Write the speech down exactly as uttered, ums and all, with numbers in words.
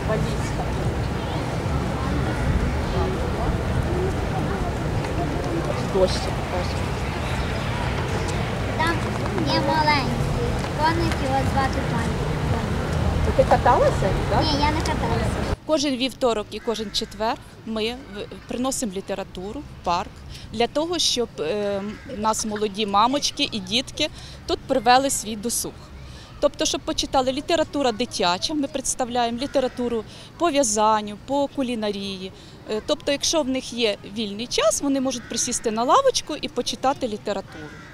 Валійська. Дощик теж. Там є маленький коник, його звати Панька. Ти каталася? Так? Ні, я не каталася. Кожен вівторок і кожен четвер ми в- приносимо літературу в парк для того, щоб е, нас молоді мамочки і дітки тут привели свій досуг. Тобто, щоб почитали література дитяча, ми представляємо літературу по в'язанню, по кулінарії. Е, Тобто, якщо в них є вільний час, вони можуть присісти на лавочку і почитати літературу.